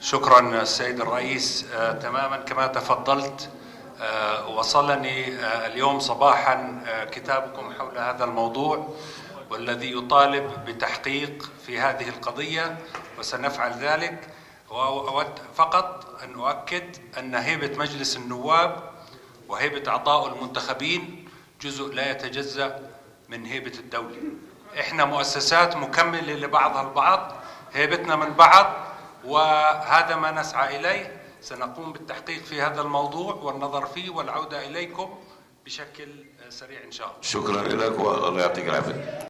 شكرا السيد الرئيس. تماما كما تفضلت، وصلني اليوم صباحا كتابكم حول هذا الموضوع والذي يطالب بتحقيق في هذه القضية، وسنفعل ذلك. وأود فقط أن أؤكد أن هيبة مجلس النواب وهيبة أعضاء المنتخبين جزء لا يتجزأ من هيبة الدولة. إحنا مؤسسات مكملة لبعضها البعض، هيبتنا من بعض، وهذا ما نسعى إليه. سنقوم بالتحقيق في هذا الموضوع والنظر فيه والعودة إليكم بشكل سريع إن شاء الله. شكرا لك والله يعطيك العافية.